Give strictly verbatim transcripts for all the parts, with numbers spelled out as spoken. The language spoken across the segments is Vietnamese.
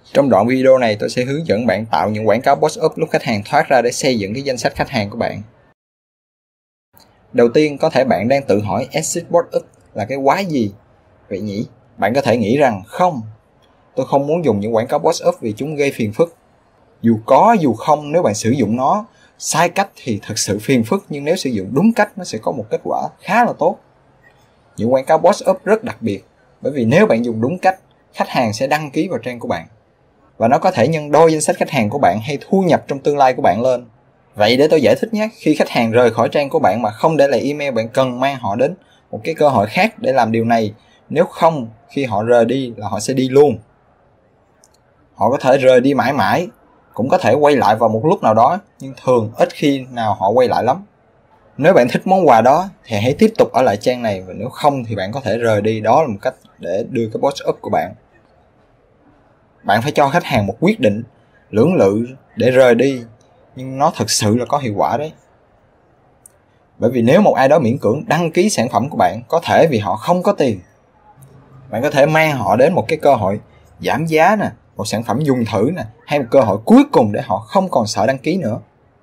Trong đoạn video này tôi sẽ hướng dẫn bạn tạo những quảng cáo pop-up lúc khách hàng thoát ra để xây dựng cái danh sách khách hàng của bạn. Đầu tiên, có thể bạn đang tự hỏi Exit pop-up là cái quái gì vậy nhỉ? Bạn có thể nghĩ rằng không, tôi không muốn dùng những quảng cáo pop-up vì chúng gây phiền phức. Dù có dù không, nếu bạn sử dụng nó sai cách thì thật sự phiền phức, nhưng nếu sử dụng đúng cách nó sẽ có một kết quả khá là tốt. Những quảng cáo pop-up rất đặc biệt, bởi vì nếu bạn dùng đúng cách, khách hàng sẽ đăng ký vào trang của bạn. Và nó có thể nhân đôi danh sách khách hàng của bạn hay thu nhập trong tương lai của bạn lên. Vậy để tôi giải thích nhé, khi khách hàng rời khỏi trang của bạn mà không để lại email, bạn cần mang họ đến một cái cơ hội khác để làm điều này. Nếu không, khi họ rời đi là họ sẽ đi luôn. Họ có thể rời đi mãi mãi, cũng có thể quay lại vào một lúc nào đó, nhưng thường ít khi nào họ quay lại lắm. Nếu bạn thích món quà đó thì hãy tiếp tục ở lại trang này, và nếu không thì bạn có thể rời đi. Đó là một cách để đưa cái post up của bạn. Bạn phải cho khách hàng một quyết định lưỡng lự để rời đi, nhưng nó thực sự là có hiệu quả đấy. Bởi vì nếu một ai đó miễn cưỡng đăng ký sản phẩm của bạn, có thể vì họ không có tiền, bạn có thể mang họ đến một cái cơ hội giảm giá nè, một sản phẩm dùng thử nè, hay một cơ hội cuối cùng để họ không còn sợ đăng ký nữa.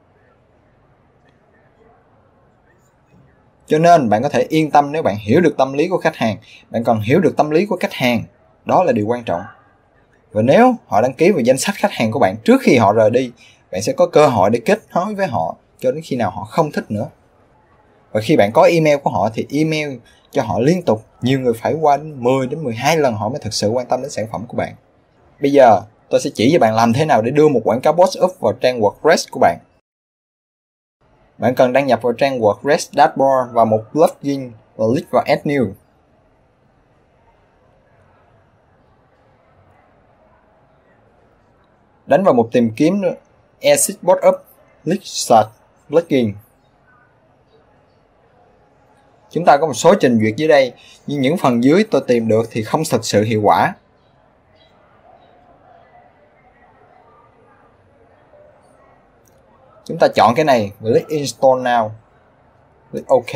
Cho nên bạn có thể yên tâm nếu bạn hiểu được tâm lý của khách hàng. Bạn cần hiểu được tâm lý của khách hàng, đó là điều quan trọng. Và nếu họ đăng ký vào danh sách khách hàng của bạn trước khi họ rời đi, bạn sẽ có cơ hội để kết nối với họ cho đến khi nào họ không thích nữa. Và khi bạn có email của họ thì email cho họ liên tục. Nhiều người phải qua mười đến mười hai lần họ mới thực sự quan tâm đến sản phẩm của bạn. Bây giờ tôi sẽ chỉ cho bạn làm thế nào để đưa một quảng cáo post-up vào trang WordPress của bạn. Bạn cần đăng nhập vào trang WordPress dashboard và một plugin và click vào Add New. Đánh vào mục tìm kiếm Exit Pop-up, click Search Plugin. Chúng ta có một số trình duyệt dưới đây, nhưng những phần dưới tôi tìm được thì không thực sự hiệu quả. Chúng ta chọn cái này, click Install Now, click OK.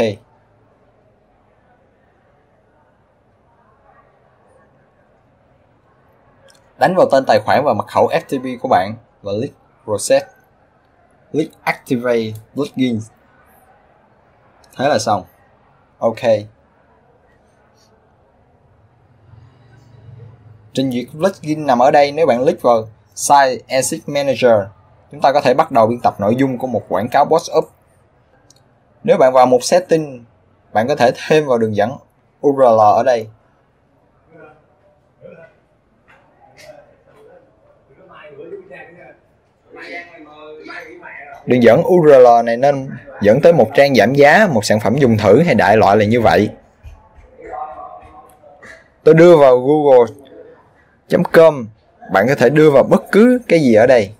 Đánh vào tên tài khoản và mật khẩu ép tê pê của bạn và click Process, click Activate Plugin. Thế là xong. OK. Trình duyệt plugin nằm ở đây. Nếu bạn click vào Site Exit Manager, chúng ta có thể bắt đầu biên tập nội dung của một quảng cáo post-up. Nếu bạn vào một setting, bạn có thể thêm vào đường dẫn u rờ lờ ở đây. Đường dẫn u rờ lờ này nên dẫn tới một trang giảm giá, một sản phẩm dùng thử hay đại loại là như vậy. Tôi đưa vào google chấm com, bạn có thể đưa vào bất cứ cái gì ở đây.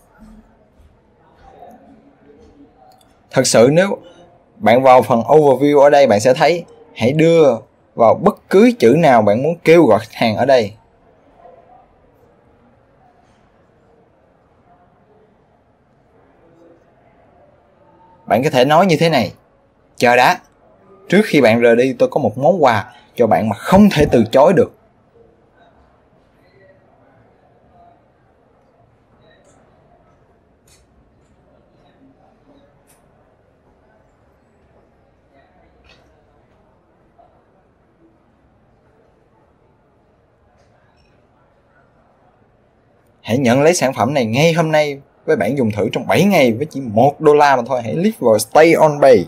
Thật sự nếu bạn vào phần overview ở đây, bạn sẽ thấy hãy đưa vào bất cứ chữ nào bạn muốn kêu gọi khách hàng ở đây. Bạn có thể nói như thế này: chờ đã, trước khi bạn rời đi tôi có một món quà cho bạn mà không thể từ chối được. Hãy nhận lấy sản phẩm này ngay hôm nay với bản dùng thử trong bảy ngày với chỉ một đô la mà thôi. Hãy click vào Stay on Pay.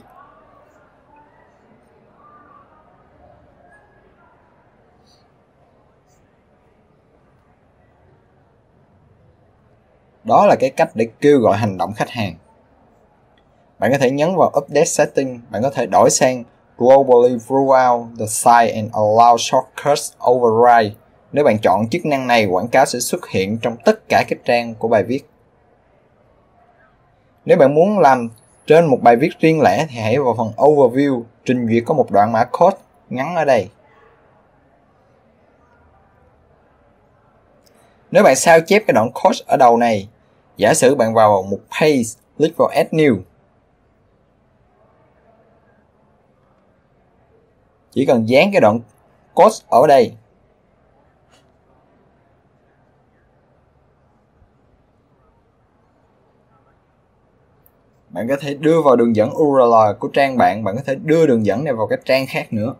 Đó là cái cách để kêu gọi hành động khách hàng. Bạn có thể nhấn vào Update Setting. Bạn có thể đổi sang Globally throughout the site and allow shortcuts override. Nếu bạn chọn chức năng này, quảng cáo sẽ xuất hiện trong tất cả các trang của bài viết. Nếu bạn muốn làm trên một bài viết riêng lẻ thì hãy vào phần Overview. Trình duyệt có một đoạn mã code ngắn ở đây. Nếu bạn sao chép cái đoạn code ở đầu này, giả sử bạn vào một page, click vào Add New. Chỉ cần dán cái đoạn code ở đây. Bạn có thể đưa vào đường dẫn u rờ lờ của trang bạn, bạn có thể đưa đường dẫn này vào các trang khác nữa.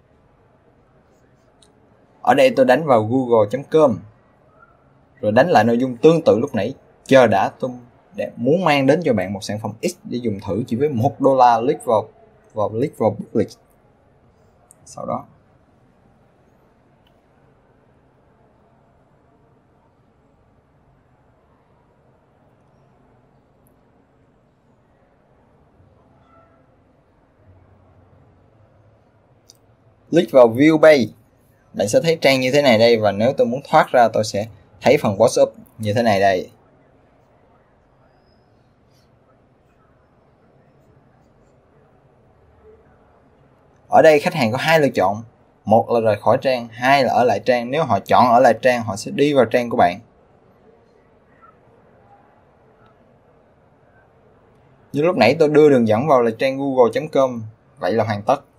Ở đây tôi đánh vào google chấm com, rồi đánh lại nội dung tương tự lúc nãy. Chờ đã, tôi để muốn mang đến cho bạn một sản phẩm X để dùng thử chỉ với một đô la. Click vào vào click vào public. Sau đó click vào view page, bạn sẽ thấy trang như thế này đây. Và nếu tôi muốn thoát ra, tôi sẽ thấy phần post up như thế này đây. Ở đây khách hàng có hai lựa chọn, một là rời khỏi trang, hai là ở lại trang. Nếu họ chọn ở lại trang, họ sẽ đi vào trang của bạn. Như lúc nãy tôi đưa đường dẫn vào là trang google chấm com, vậy là hoàn tất.